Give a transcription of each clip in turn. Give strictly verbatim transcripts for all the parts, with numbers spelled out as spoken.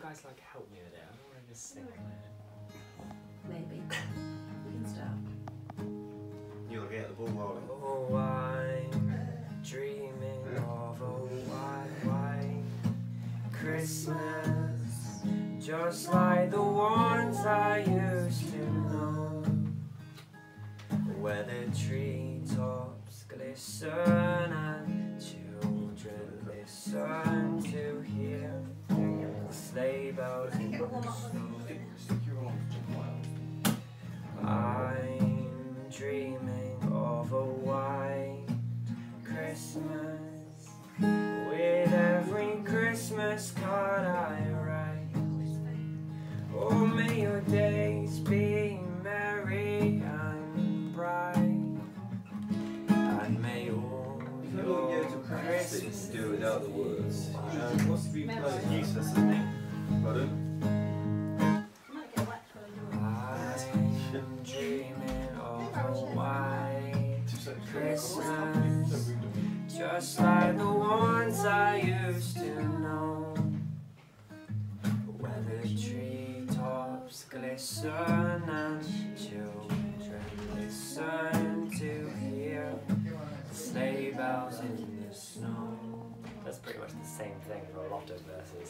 guys like help me with it? I don't want to just sing on it. Maybe. We can start. You'll get the ball rolling. Oh, I'm dreaming of a white, white Christmas, just like the ones I used to know, where the treetops glisten and children listen to hear the sleigh bells in the snow. I'm dreaming of a white Christmas, with every Christmas card I write. Oh, may your days be merry and bright, and may all your Christmases do without the words. Um, what's the like, useless, isn't it? Pardon? I'm dreaming of a white Christmas, just like the ones I used to know, where the treetops glisten and children listen to hear the sleigh bells in the snow. That's pretty much the same thing for a lot of verses.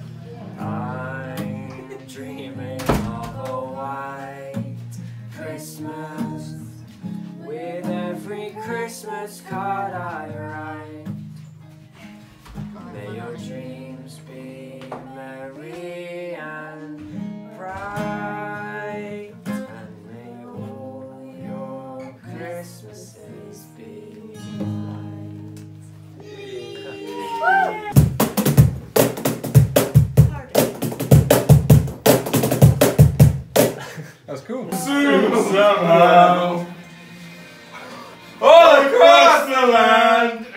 I'm dreaming of a white Christmas, with every Christmas card I write. May your dreams be merry and bright, and may all your Christmases be light. That's cool. Somehow, all across the land.